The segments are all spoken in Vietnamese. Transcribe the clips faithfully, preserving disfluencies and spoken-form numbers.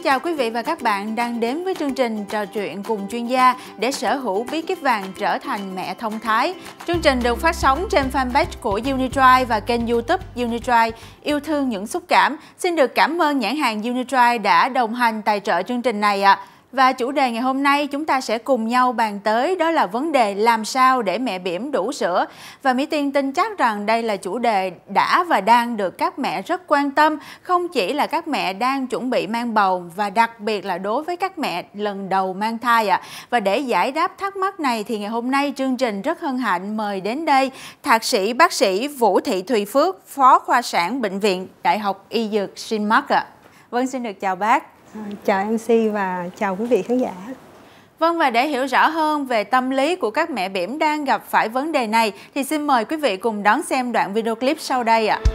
chào quý vị và các bạn đang đến với chương trình trò chuyện cùng chuyên gia để sở hữu bí kíp vàng trở thành mẹ thông thái. Chương trình được phát sóng trên fanpage của Unitry và kênh YouTube Unitry yêu thương những xúc cảm. Xin được cảm ơn nhãn hàng Unitry đã đồng hành tài trợ chương trình này ạ. À. Và chủ đề ngày hôm nay chúng ta sẽ cùng nhau bàn tới đó là vấn đề làm sao để mẹ bỉm đủ sữa. Và Mỹ Tiên tin chắc rằng đây là chủ đề đã và đang được các mẹ rất quan tâm, không chỉ là các mẹ đang chuẩn bị mang bầu và đặc biệt là đối với các mẹ lần đầu mang thai ạ. À. Và để giải đáp thắc mắc này thì ngày hôm nay chương trình rất hân hạnh mời đến đây Thạc sĩ bác sĩ Vũ Thị Thùy Phước, Phó khoa sản Bệnh viện Đại học Y Dược Sinh-Mark ạ. À. Vâng, xin được chào bác. Chào em xê và chào quý vị khán giả. Vâng, và để hiểu rõ hơn về tâm lý của các mẹ bỉm đang gặp phải vấn đề này thì xin mời quý vị cùng đón xem đoạn video clip sau đây ạ.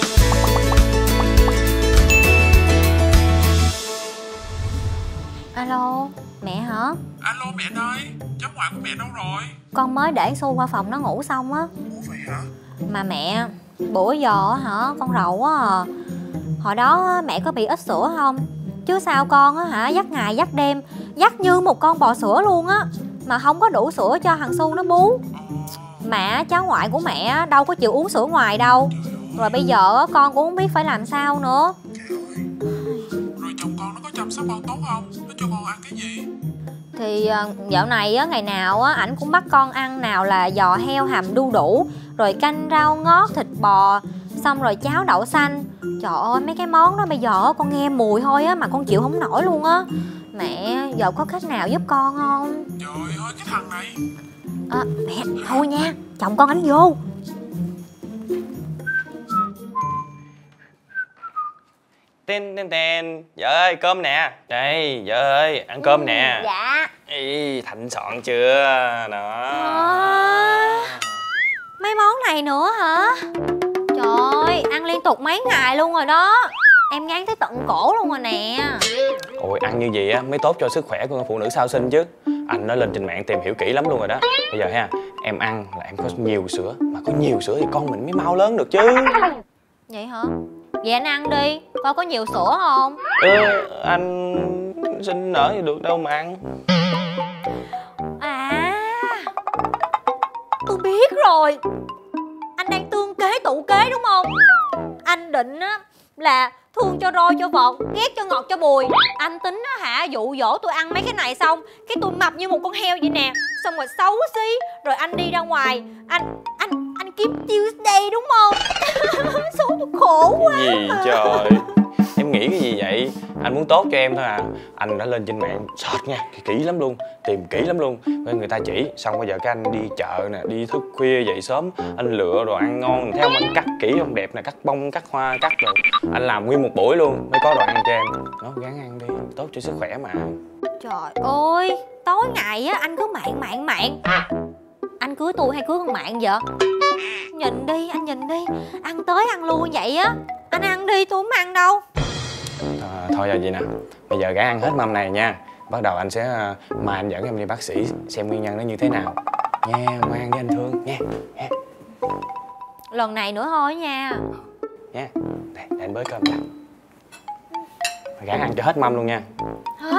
Alo, mẹ hả? Alo mẹ ơi, cháu ngoại của mẹ đâu rồi? Con mới để Xu qua phòng nó ngủ xong á. Ủa vậy hả? Mà mẹ, bữa giờ hả, con rầu quá à. Hồi đó mẹ có bị ít sữa không? Chứ sao con á hả, dắt ngày dắt đêm, dắt như một con bò sữa luôn á, mà không có đủ sữa cho thằng Xu nó bú. Mà cháu ngoại của mẹ đâu có chịu uống sữa ngoài đâu. Rồi bây giờ con cũng không biết phải làm sao nữa. Rồi chồng con nó có chăm sóc con tốt không? Nó cho con ăn cái gì? Thì dạo này á, ngày nào á ảnh cũng bắt con ăn nào là giò heo hầm đu đủ, rồi canh rau ngót thịt bò, xong rồi cháo đậu xanh. Trời ơi, mấy cái món đó bây giờ con nghe mùi thôi á mà con chịu không nổi luôn á. Mẹ, giờ có cách nào giúp con không? Trời ơi, cái thằng này. À, mẹ, thôi nha, chồng con đánh vô. Tên tên tên, vợ ơi cơm nè. Đây, vợ ơi, ăn cơm ừ, nè. Dạ. Ý, Thạnh soạn chưa? Đó. À, mấy món này nữa hả? Trời ơi, ăn liên tục mấy ngày luôn rồi đó. Em ngán tới tận cổ luôn rồi nè. Ôi, ăn như vậy á mới tốt cho sức khỏe của phụ nữ sau sinh chứ. Anh đã lên trên mạng tìm hiểu kỹ lắm luôn rồi đó. Bây giờ ha, em ăn là em có nhiều sữa. Mà có nhiều sữa thì con mình mới mau lớn được chứ. Vậy hả? Vậy anh ăn đi, con có nhiều sữa không? Ừ, anh sinh nở thì được đâu mà ăn. À, tôi biết rồi. Anh đang tương kế tụ kế đúng không? Anh định á là thương cho roi cho vọt, ghét cho ngọt cho bùi. Anh tính á hả, dụ dỗ tôi ăn mấy cái này xong cái tôi mập như một con heo vậy nè, xong rồi xấu xí, rồi anh đi ra ngoài anh anh anh kiếm Tuesday đúng không? Số tôi khổ quá. Cái gì trời, em nghĩ cái gì vậy? Anh muốn tốt cho em thôi à. Anh đã lên trên mạng search nha, kỹ lắm luôn, tìm kỹ lắm luôn. Nên người ta chỉ, xong bây giờ cái anh đi chợ nè, đi thức khuya dậy sớm, anh lựa đồ ăn ngon, theo anh cắt kỹ không đẹp nè, cắt bông, cắt hoa, cắt rồi anh làm nguyên một buổi luôn mới có đồ ăn cho em. Nó gắng ăn đi, tốt cho sức khỏe mà. Trời ơi, tối ngày á anh cứ mạng mạng mạng. Anh cưới tôi hay cưới con mạng vậy? Nhìn đi, anh nhìn đi, ăn tới ăn luôn vậy á. Anh ăn đi, tôi không ăn đâu. À, thôi giờ vậy nè, bây giờ gắng ăn hết mâm này nha. Bắt đầu anh sẽ mai anh dẫn em đi bác sĩ xem nguyên nhân nó như thế nào nha, ngoan với anh Thương nha. nha. Lần này nữa thôi nha. Nha, đây, để anh bới cơm ra. Gắng ăn cho hết mâm luôn nha. Hả?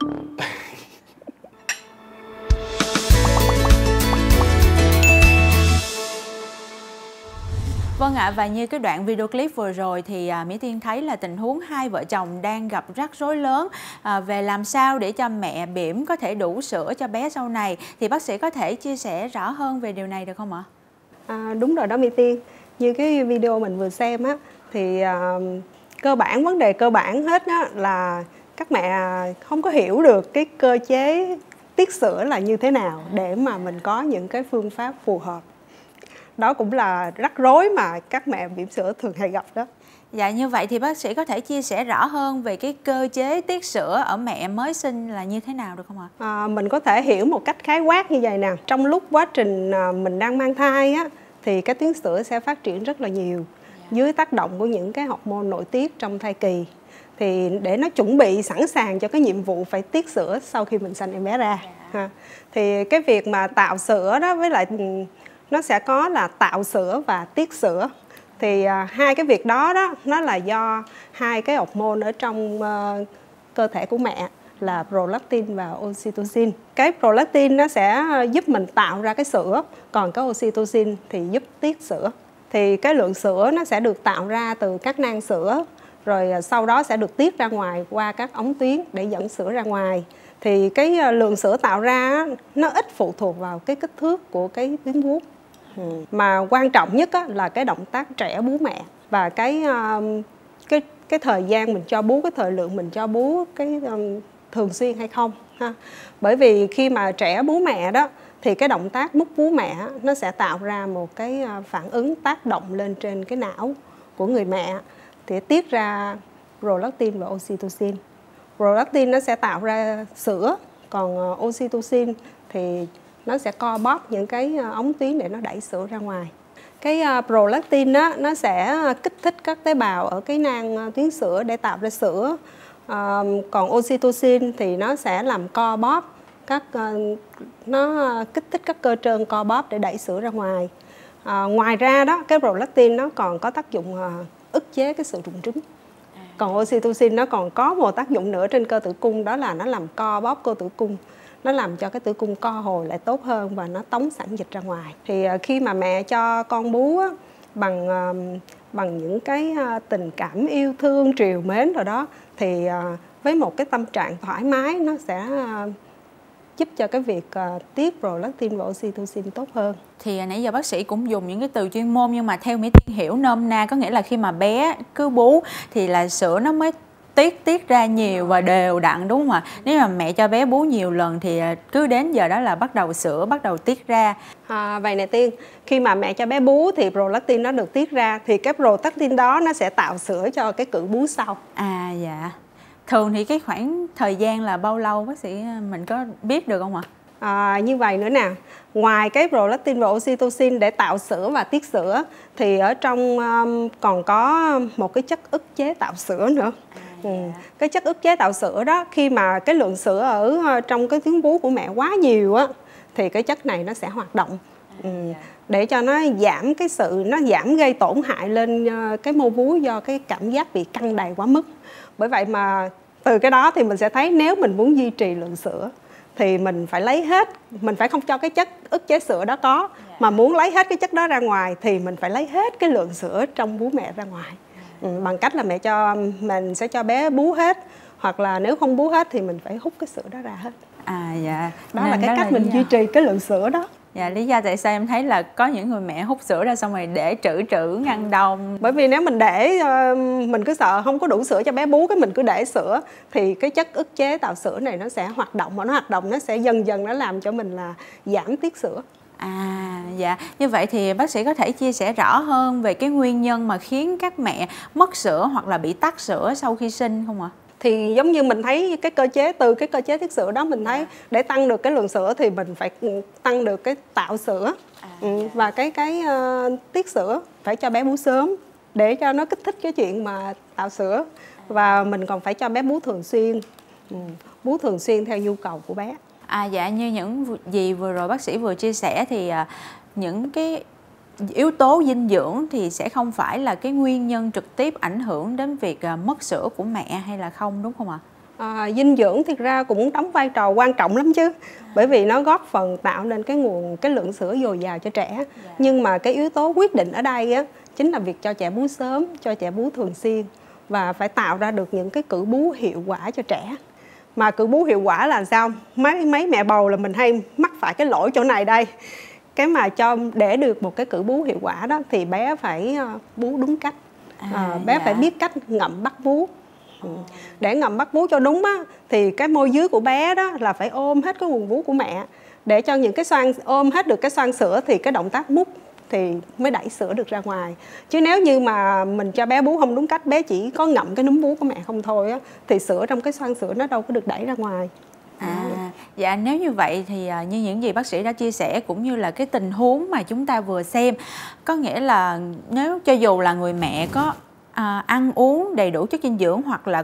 Vâng ạ, à, và như cái đoạn video clip vừa rồi thì à, Mỹ Tiên thấy là tình huống hai vợ chồng đang gặp rắc rối lớn à, về làm sao để cho mẹ bỉm có thể đủ sữa cho bé sau này. Thì bác sĩ có thể chia sẻ rõ hơn về điều này được không ạ? À, đúng rồi đó Mỹ Tiên. Như cái video mình vừa xem á, thì à, cơ bản, vấn đề cơ bản hết á, là các mẹ không có hiểu được cái cơ chế tiết sữa là như thế nào để mà mình có những cái phương pháp phù hợp. Đó cũng là rắc rối mà các mẹ bỉm sữa thường hay gặp đó. Dạ, như vậy thì bác sĩ có thể chia sẻ rõ hơn về cái cơ chế tiết sữa ở mẹ mới sinh là như thế nào được không ạ? À, mình có thể hiểu một cách khái quát như vậy nè. Trong lúc quá trình mình đang mang thai á, thì cái tuyến sữa sẽ phát triển rất là nhiều dưới tác động của những cái hormone nội tiết trong thai kỳ. Thì để nó chuẩn bị sẵn sàng cho cái nhiệm vụ phải tiết sữa sau khi mình sanh em bé ra. Ha. Thì cái việc mà tạo sữa đó với lại nó sẽ có là tạo sữa và tiết sữa. Thì à, hai cái việc đó đó nó là do hai cái hormone ở trong uh, cơ thể của mẹ là prolactin và oxytocin. Cái prolactin nó sẽ giúp mình tạo ra cái sữa, còn cái oxytocin thì giúp tiết sữa. Thì cái lượng sữa nó sẽ được tạo ra từ các nang sữa, rồi sau đó sẽ được tiết ra ngoài qua các ống tuyến để dẫn sữa ra ngoài. Thì cái lượng sữa tạo ra nó ít phụ thuộc vào cái kích thước của cái tuyến vú. Ừ. Mà quan trọng nhất là cái động tác trẻ bú mẹ và cái cái cái thời gian mình cho bú, cái thời lượng mình cho bú, cái um, thường xuyên hay không ha. Bởi vì khi mà trẻ bú mẹ đó thì cái động tác mút bú mẹ nó sẽ tạo ra một cái phản ứng tác động lên trên cái não của người mẹ thì tiết ra prolactin và oxytocin. Prolactin nó sẽ tạo ra sữa, còn oxytocin thì nó sẽ co bóp những cái ống tuyến để nó đẩy sữa ra ngoài. Cái prolactin đó, nó sẽ kích thích các tế bào ở cái nang tuyến sữa để tạo ra sữa. À, còn oxytocin thì nó sẽ làm co bóp các nó kích thích các cơ trơn co bóp để đẩy sữa ra ngoài. À, ngoài ra đó, cái prolactin nó còn có tác dụng ức chế cái sự rụng trứng. Còn oxytocin nó còn có một tác dụng nữa trên cơ tử cung, đó là nó làm co bóp cơ tử cung. Nó làm cho cái tử cung co hồi lại tốt hơn và nó tống sản dịch ra ngoài. Thì khi mà mẹ cho con bú á, bằng bằng những cái tình cảm yêu thương, trìu mến rồi đó, thì với một cái tâm trạng thoải mái nó sẽ giúp cho cái việc tiết prolactin và oxytocin tốt hơn. Thì nãy giờ bác sĩ cũng dùng những cái từ chuyên môn, nhưng mà theo Mỹ Tiên hiểu nôm na có nghĩa là khi mà bé cứ bú thì là sữa nó mới tiết tiết ra nhiều và đều đặn, đúng không ạ? Nếu mà mẹ cho bé bú nhiều lần thì cứ đến giờ đó là bắt đầu sữa bắt đầu tiết ra. À, vậy này Tiên, khi mà mẹ cho bé bú thì prolactin nó được tiết ra, thì cái prolactin đó nó sẽ tạo sữa cho cái cự bú sau. À dạ. Thường thì cái khoảng thời gian là bao lâu bác sĩ mình có biết được không ạ? À, như vậy nữa nè, ngoài cái prolactin và oxytocin để tạo sữa và tiết sữa thì ở trong um, còn có một cái chất ức chế tạo sữa nữa. Ừ. Cái chất ức chế tạo sữa đó, khi mà cái lượng sữa ở trong cái tuyến vú của mẹ quá nhiều á thì cái chất này nó sẽ hoạt động. Ừ. Để cho nó giảm cái sự nó giảm gây tổn hại lên cái mô vú do cái cảm giác bị căng đầy quá mức. Bởi vậy mà từ cái đó thì mình sẽ thấy nếu mình muốn duy trì lượng sữa thì mình phải lấy hết, mình phải không cho cái chất ức chế sữa đó có, mà muốn lấy hết cái chất đó ra ngoài thì mình phải lấy hết cái lượng sữa trong vú mẹ ra ngoài. Ừ, bằng cách là mẹ cho mình sẽ cho bé bú hết, hoặc là nếu không bú hết thì mình phải hút cái sữa đó ra hết. À dạ. Đó Nên là cái đó cách là mình duy trì cái lượng sữa đó. Dạ, lý do tại sao em thấy là có những người mẹ hút sữa ra xong rồi để trữ trữ ngăn đông. Bởi vì nếu mình để mình cứ sợ không có đủ sữa cho bé bú, cái mình cứ để sữa thì cái chất ức chế tạo sữa này nó sẽ hoạt động, và nó hoạt động nó sẽ dần dần nó làm cho mình là giảm tiết sữa. À dạ, như vậy thì bác sĩ có thể chia sẻ rõ hơn về cái nguyên nhân mà khiến các mẹ mất sữa hoặc là bị tắc sữa sau khi sinh không ạ? Thì giống như mình thấy cái cơ chế, từ cái cơ chế tiết sữa đó mình thấy để tăng được cái lượng sữa thì mình phải tăng được cái tạo sữa. À, ừ, và cái cái uh, tiết sữa phải cho bé bú sớm để cho nó kích thích cái chuyện mà tạo sữa. Và mình còn phải cho bé bú thường xuyên, ừ, bú thường xuyên theo nhu cầu của bé. À dạ, như những gì vừa rồi bác sĩ vừa chia sẻ thì uh, những cái yếu tố dinh dưỡng thì sẽ không phải là cái nguyên nhân trực tiếp ảnh hưởng đến việc mất sữa của mẹ hay là không, đúng không ạ? À, dinh dưỡng thực ra cũng đóng vai trò quan trọng lắm chứ, bởi vì nó góp phần tạo nên cái nguồn cái lượng sữa dồi dào cho trẻ. Yeah. Nhưng mà cái yếu tố quyết định ở đây á chính là việc cho trẻ bú sớm, cho trẻ bú thường xuyên và phải tạo ra được những cái cữ bú hiệu quả cho trẻ. Mà cữ bú hiệu quả là sao? Mấy mấy mẹ bầu là mình hay mắc phải cái lỗi chỗ này đây. Cái mà cho để được một cái cữ bú hiệu quả đó thì bé phải bú đúng cách. À, à, bé dạ. phải biết cách ngậm bắt bú. Ừ. Để ngậm bắt bú cho đúng á thì cái môi dưới của bé đó là phải ôm hết cái quần vú của mẹ, để cho những cái xoang ôm hết được cái xoang sữa thì cái động tác mút thì mới đẩy sữa được ra ngoài. Chứ nếu như mà mình cho bé bú không đúng cách, bé chỉ có ngậm cái núm vú của mẹ không thôi á thì sữa trong cái xoang sữa nó đâu có được đẩy ra ngoài. À, dạ nếu như vậy thì như những gì bác sĩ đã chia sẻ cũng như là cái tình huống mà chúng ta vừa xem, có nghĩa là nếu cho dù là người mẹ có à, ăn uống đầy đủ chất dinh dưỡng hoặc là có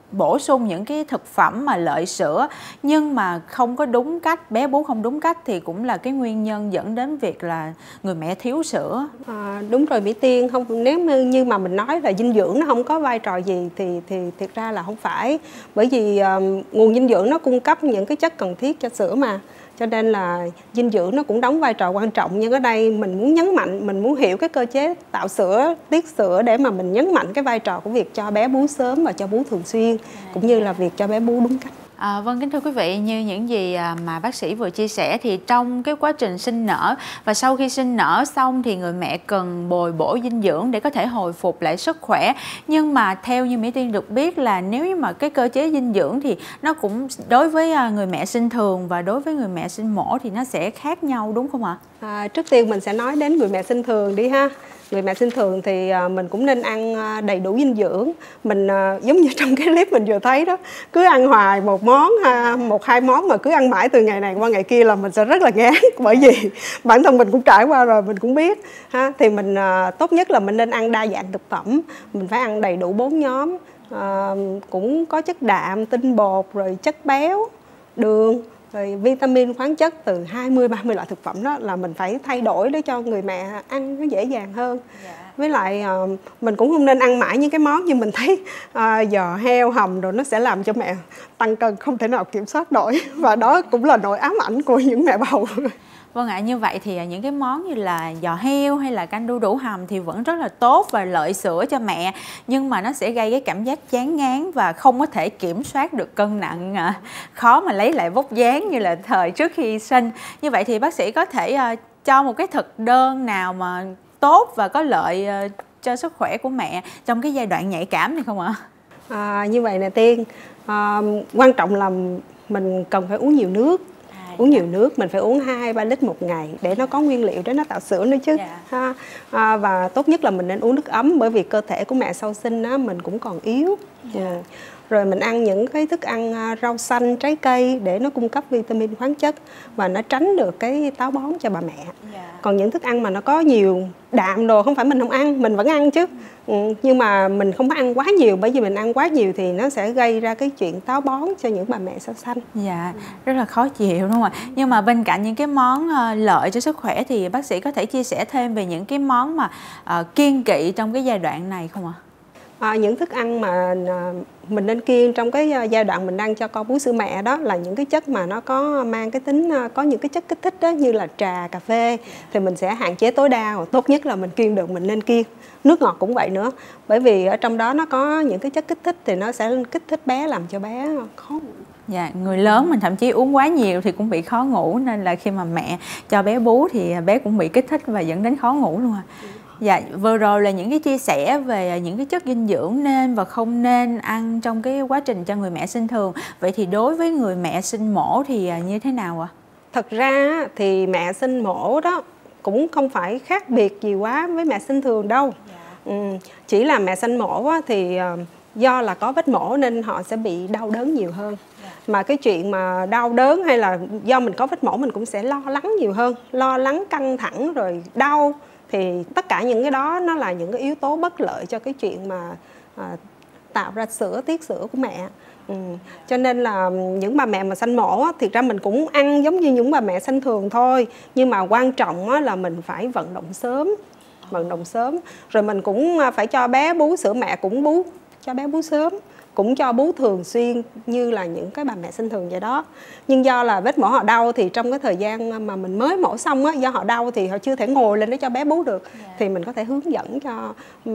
bổ sung những cái thực phẩm mà lợi sữa nhưng mà không có đúng cách, bé bú không đúng cách thì cũng là cái nguyên nhân dẫn đến việc là người mẹ thiếu sữa. À, đúng rồi Mỹ Tiên, không nếu như mà mình nói là dinh dưỡng nó không có vai trò gì thì thì thiệt ra là không phải, bởi vì um, nguồn dinh dưỡng nó cung cấp những cái chất cần thiết cho sữa mà, cho nên là dinh dưỡng nó cũng đóng vai trò quan trọng. Nhưng ở đây mình muốn nhấn mạnh, mình muốn hiểu cái cơ chế tạo sữa, tiết sữa để mà mình nhấn mạnh cái vai trò của việc cho bé bú sớm và cho bú thường xuyên, cũng như là việc cho bé bú đúng cách. À, vâng, kính thưa quý vị, như những gì mà bác sĩ vừa chia sẻ thì trong cái quá trình sinh nở và sau khi sinh nở xong thì người mẹ cần bồi bổ dinh dưỡng để có thể hồi phục lại sức khỏe. Nhưng mà theo như Mỹ Tiên được biết là nếu như mà cái cơ chế dinh dưỡng thì nó cũng đối với người mẹ sinh thường và đối với người mẹ sinh mổ thì nó sẽ khác nhau đúng không ạ? À, trước tiên mình sẽ nói đến người mẹ sinh thường đi ha. Người mẹ sinh thường thì mình cũng nên ăn đầy đủ dinh dưỡng. Mình giống như trong cái clip mình vừa thấy đó, cứ ăn hoài một món, một hai món mà cứ ăn mãi từ ngày này qua ngày kia là mình sẽ rất là ngán. Bởi vì bản thân mình cũng trải qua rồi, mình cũng biết ha. Thì mình tốt nhất là mình nên ăn đa dạng thực phẩm. Mình phải ăn đầy đủ bốn nhóm, à, cũng có chất đạm, tinh bột, rồi chất béo, đường, rồi vitamin, khoáng chất, từ hai mươi ba mươi loại thực phẩm đó là mình phải thay đổi để cho người mẹ ăn nó dễ dàng hơn. Yeah. Với lại uh, mình cũng không nên ăn mãi những cái món như mình thấy uh, giò heo hầm rồi, nó sẽ làm cho mẹ tăng cân không thể nào kiểm soát nổi, và đó cũng là nỗi ám ảnh của những mẹ bầu. Vâng ạ, như vậy thì những cái món như là giò heo hay là canh đu đủ hầm thì vẫn rất là tốt và lợi sữa cho mẹ, nhưng mà nó sẽ gây cái cảm giác chán ngán và không có thể kiểm soát được cân nặng, khó mà lấy lại vóc dáng như là thời trước khi sinh. Như vậy thì bác sĩ có thể uh, cho một cái thực đơn nào mà tốt và có lợi uh, cho sức khỏe của mẹ trong cái giai đoạn nhạy cảm này không ạ? À, như vậy nè Tiên, à, quan trọng là mình cần phải uống nhiều nước. Uống nhiều nước, mình phải uống hai ba lít một ngày để nó có nguyên liệu để nó tạo sữa nữa chứ. Yeah. Ha. À, và tốt nhất là mình nên uống nước ấm, bởi vì cơ thể của mẹ sau sinh á, mình cũng còn yếu. Yeah. À. Rồi mình ăn những cái thức ăn rau xanh, trái cây để nó cung cấp vitamin, khoáng chất và nó tránh được cái táo bón cho bà mẹ. Yeah. Còn những thức ăn mà nó có nhiều đạm đồ, không phải mình không ăn, mình vẫn ăn chứ. Ừ, nhưng mà mình không có ăn quá nhiều, bởi vì mình ăn quá nhiều thì nó sẽ gây ra cái chuyện táo bón cho những bà mẹ sau sanh. Dạ, rất là khó chịu đúng không ạ? Nhưng mà bên cạnh những cái món lợi cho sức khỏe thì bác sĩ có thể chia sẻ thêm về những cái món mà uh, kiêng kỵ trong cái giai đoạn này không ạ? À, những thức ăn mà mình nên kiêng trong cái giai đoạn mình đang cho con bú sữa mẹ đó là những cái chất mà nó có mang cái tính, có những cái chất kích thích đó, như là trà, cà phê thì mình sẽ hạn chế tối đa, tốt nhất là mình kiêng được mình nên kiêng. Nước ngọt cũng vậy nữa, bởi vì ở trong đó nó có những cái chất kích thích thì nó sẽ kích thích bé, làm cho bé khó ngủ. Dạ, người lớn mình thậm chí uống quá nhiều thì cũng bị khó ngủ, nên là khi mà mẹ cho bé bú thì bé cũng bị kích thích và dẫn đến khó ngủ luôn à. Dạ, vừa rồi là những cái chia sẻ về những cái chất dinh dưỡng nên và không nên ăn trong cái quá trình cho người mẹ sinh thường. Vậy thì đối với người mẹ sinh mổ thì như thế nào ạ? Thật ra thì mẹ sinh mổ đó cũng không phải khác biệt gì quá với mẹ sinh thường đâu. Ừ, chỉ là mẹ sinh mổ thì do là có vết mổ nên họ sẽ bị đau đớn nhiều hơn. Mà cái chuyện mà đau đớn hay là do mình có vết mổ mình cũng sẽ lo lắng nhiều hơn, lo lắng, căng thẳng rồi đau. Thì tất cả những cái đó nó là những cái yếu tố bất lợi cho cái chuyện mà à, tạo ra sữa, tiết sữa của mẹ. Ừ. Cho nên là những bà mẹ mà sanh mổ á, thì ra mình cũng ăn giống như những bà mẹ sanh thường thôi. Nhưng mà quan trọng á, là mình phải vận động sớm. Vận động sớm. Rồi mình cũng phải cho bé bú sữa mẹ, cũng bú cho bé bú sớm, cũng cho bú thường xuyên như là những cái bà mẹ sinh thường vậy đó. Nhưng do là vết mổ họ đau thì trong cái thời gian mà mình mới mổ xong á, do họ đau thì họ chưa thể ngồi lên để cho bé bú được. Yeah. Thì mình có thể hướng dẫn cho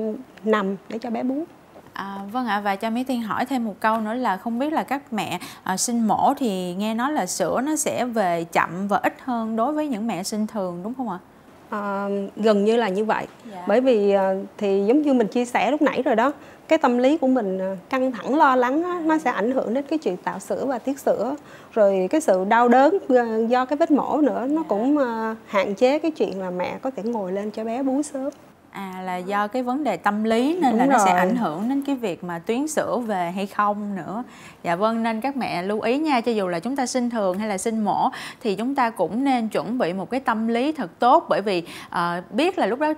nằm để cho bé bú. À, vâng ạ, và cho Mỹ Tiên hỏi thêm một câu nữa là không biết là các mẹ à, sinh mổ thì nghe nói là sữa nó sẽ về chậm và ít hơn đối với những mẹ sinh thường đúng không ạ? À, gần như là như vậy. Yeah. Bởi vì thì giống như mình chia sẻ lúc nãy rồi đó, cái tâm lý của mình căng thẳng lo lắng á, nó sẽ ảnh hưởng đến cái chuyện tạo sữa và tiết sữa. Rồi cái sự đau đớn do cái vết mổ nữa, nó cũng hạn chế cái chuyện là mẹ có thể ngồi lên cho bé bú sớm. À, là do cái vấn đề tâm lý nên Đúng là rồi. nó sẽ ảnh hưởng đến cái việc mà tuyến sữa về hay không nữa. Dạ vâng, nên các mẹ lưu ý nha, cho dù là chúng ta sinh thường hay là sinh mổ thì chúng ta cũng nên chuẩn bị một cái tâm lý thật tốt, bởi vì uh, biết là lúc đó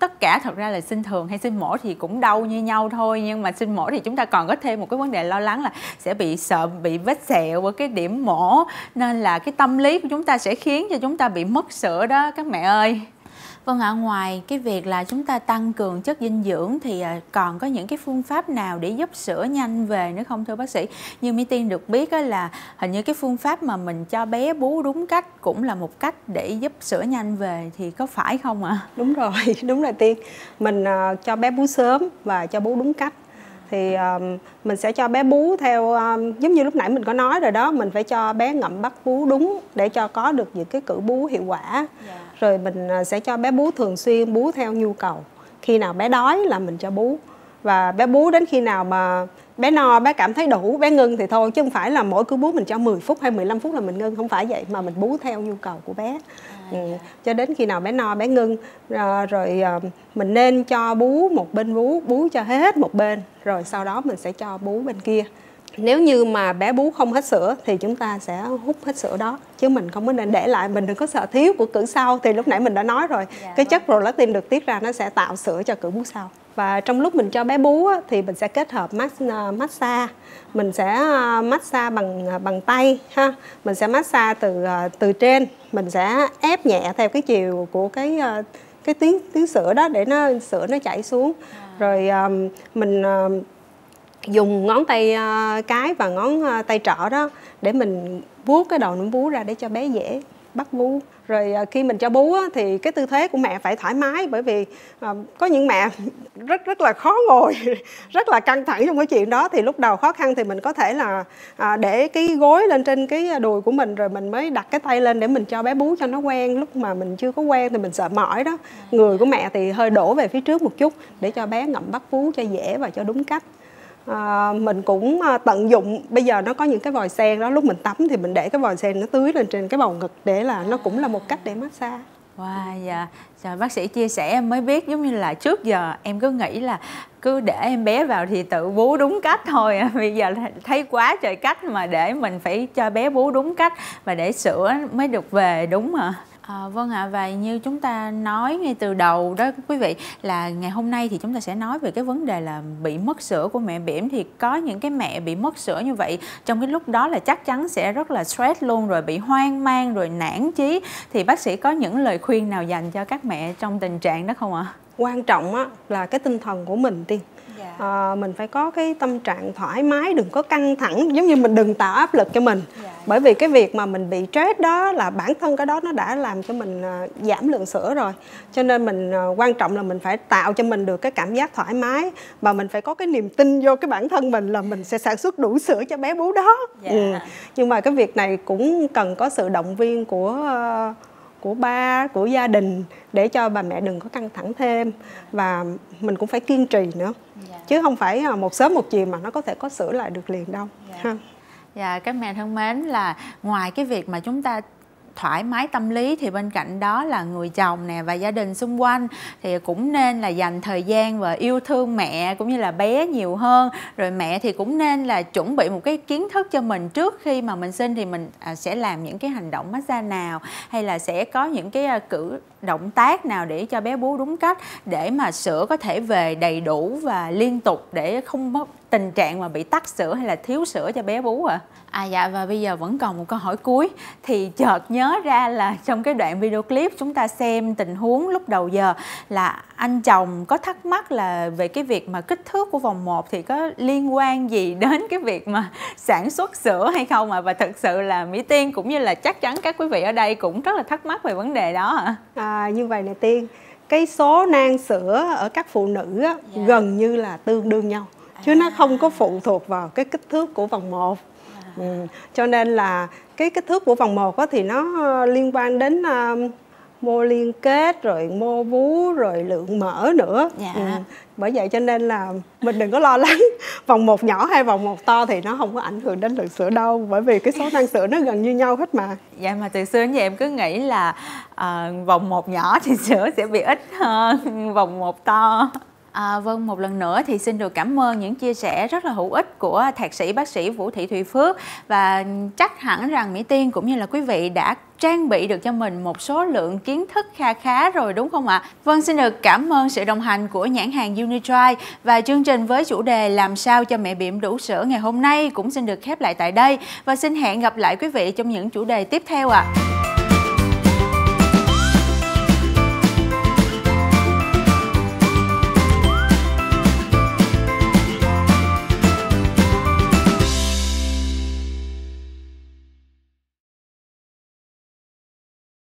tất cả thật ra là sinh thường hay sinh mổ thì cũng đau như nhau thôi, nhưng mà sinh mổ thì chúng ta còn có thêm một cái vấn đề lo lắng là sẽ bị sợ bị vết sẹo ở cái điểm mổ, nên là cái tâm lý của chúng ta sẽ khiến cho chúng ta bị mất sữa đó các mẹ ơi. Vâng ạ, ngoài cái việc là chúng ta tăng cường chất dinh dưỡng thì còn có những cái phương pháp nào để giúp sữa nhanh về nữa không thưa bác sĩ? Như Mỹ Tiên được biết là hình như cái phương pháp mà mình cho bé bú đúng cách cũng là một cách để giúp sữa nhanh về, thì có phải không ạ? Đúng rồi, đúng rồi Tiên. Mình uh, cho bé bú sớm và cho bú đúng cách. Thì um, mình sẽ cho bé bú theo um, giống như lúc nãy mình có nói rồi đó, mình phải cho bé ngậm bắp bú đúng để cho có được những cái cử bú hiệu quả. Yeah. Rồi mình sẽ cho bé bú thường xuyên, bú theo nhu cầu. Khi nào bé đói là mình cho bú. Và bé bú đến khi nào mà bé no, bé cảm thấy đủ, bé ngưng thì thôi. Chứ không phải là mỗi cứ bú mình cho mười phút hay mười lăm phút là mình ngưng. Không phải vậy, mà mình bú theo nhu cầu của bé. Ừ. Cho đến khi nào bé no, bé ngưng. à, Rồi à, mình nên cho bú một bên bú, bú cho hết một bên. Rồi sau đó mình sẽ cho bú bên kia. Nếu như mà bé bú không hết sữa thì chúng ta sẽ hút hết sữa đó, chứ mình không có nên để lại. Mình đừng có sợ thiếu của cữ sau. Thì lúc nãy mình đã nói rồi, dạ, cái chất prolactin được tiết ra nó sẽ tạo sữa cho cữ bú sau. Và trong lúc mình cho bé bú á, thì mình sẽ kết hợp massage. Mình sẽ massage bằng bằng tay ha. Mình sẽ massage từ từ trên, mình sẽ ép nhẹ theo cái chiều của cái cái tuyến tuyến sữa đó để nó sữa nó chảy xuống. À. Rồi mình dùng ngón tay cái và ngón tay trỏ đó để mình vuốt cái đầu nấm bú ra để cho bé dễ bắt bú. Rồi khi mình cho bú á, thì cái tư thế của mẹ phải thoải mái, bởi vì à, có những mẹ rất rất là khó ngồi, rất là căng thẳng trong cái chuyện đó. Thì lúc đầu khó khăn thì mình có thể là à, để cái gối lên trên cái đùi của mình, rồi mình mới đặt cái tay lên để mình cho bé bú cho nó quen. Lúc mà mình chưa có quen thì mình sợ mỏi đó. Người của mẹ thì hơi đổ về phía trước một chút để cho bé ngậm bắt bú cho dễ và cho đúng cách. À, mình cũng tận dụng, bây giờ nó có những cái vòi sen đó, lúc mình tắm thì mình để cái vòi sen nó tưới lên trên cái bầu ngực, để là nó cũng là một cách để massage. Wow, dạ. Rồi bác sĩ chia sẻ em mới biết, giống như là trước giờ em cứ nghĩ là cứ để em bé vào thì tự bú đúng cách thôi. Bây giờ thấy quá trời cách mà để mình phải cho bé bú đúng cách và để sữa mới được về, đúng hả? À, vâng ạ, à, và như chúng ta nói ngay từ đầu đó quý vị, là ngày hôm nay thì chúng ta sẽ nói về cái vấn đề là bị mất sữa của mẹ bỉm. Thì có những cái mẹ bị mất sữa như vậy, trong cái lúc đó là chắc chắn sẽ rất là stress luôn, rồi bị hoang mang, rồi nản chí. Thì bác sĩ có những lời khuyên nào dành cho các mẹ trong tình trạng đó không ạ? Quan trọng á, là cái tinh thần của mình Tiên. Yeah. À, mình phải có cái tâm trạng thoải mái, đừng có căng thẳng, giống như mình đừng tạo áp lực cho mình. Yeah. Bởi vì cái việc mà mình bị stress đó là bản thân cái đó nó đã làm cho mình uh, giảm lượng sữa rồi. Cho nên mình uh, quan trọng là mình phải tạo cho mình được cái cảm giác thoải mái, và mình phải có cái niềm tin vô cái bản thân mình là mình sẽ sản xuất đủ sữa cho bé bú đó. Yeah. Ừ. Nhưng mà cái việc này cũng cần có sự động viên của uh, của ba, của gia đình, để cho bà mẹ đừng có căng thẳng thêm. Và mình cũng phải kiên trì nữa. Yeah. Chứ không phải một sớm một chiều mà nó có thể có sữa lại được liền đâu. Yeah. Ha. Dạ, các mẹ thân mến, là ngoài cái việc mà chúng ta thoải mái tâm lý thì bên cạnh đó là người chồng nè và gia đình xung quanh thì cũng nên là dành thời gian và yêu thương mẹ cũng như là bé nhiều hơn. Rồi mẹ thì cũng nên là chuẩn bị một cái kiến thức cho mình trước khi mà mình sinh, thì mình sẽ làm những cái hành động massage nào, hay là sẽ có những cái cử động tác nào để cho bé bú đúng cách, để mà sữa có thể về đầy đủ và liên tục, để không mất tình trạng mà bị tắc sữa hay là thiếu sữa cho bé bú ạ. À. À dạ, và bây giờ vẫn còn một câu hỏi cuối. Thì chợt nhớ ra là trong cái đoạn video clip chúng ta xem tình huống lúc đầu giờ là anh chồng có thắc mắc là về cái việc mà kích thước của vòng một thì có liên quan gì đến cái việc mà sản xuất sữa hay không ạ? À? Và thực sự là Mỹ Tiên cũng như là chắc chắn các quý vị ở đây cũng rất là thắc mắc về vấn đề đó ạ. À, như vậy nè Tiên, cái số nang sữa ở các phụ nữ á, dạ. gần như là tương đương nhau, chứ à. nó không có phụ thuộc vào cái kích thước của vòng một. Ừ. Cho nên là cái kích thước của vòng một thì nó liên quan đến uh, mô liên kết, rồi mô vú, rồi lượng mỡ nữa. Dạ. Ừ. Bởi vậy cho nên là mình đừng có lo lắng vòng một nhỏ hay vòng một to thì nó không có ảnh hưởng đến lượng sữa đâu, bởi vì cái số nang sữa nó gần như nhau hết mà. Dạ, mà từ xưa đến giờ em cứ nghĩ là uh, vòng một nhỏ thì sữa sẽ bị ít hơn vòng một to. À, vâng, một lần nữa thì xin được cảm ơn những chia sẻ rất là hữu ích của thạc sĩ bác sĩ Vũ Thị Thùy Phước, và chắc hẳn rằng Mỹ Tiên cũng như là quý vị đã trang bị được cho mình một số lượng kiến thức kha khá rồi đúng không ạ? Vâng, xin được cảm ơn sự đồng hành của nhãn hàng Unitry, và chương trình với chủ đề làm sao cho mẹ bỉm đủ sữa ngày hôm nay cũng xin được khép lại tại đây, và xin hẹn gặp lại quý vị trong những chủ đề tiếp theo ạ. À.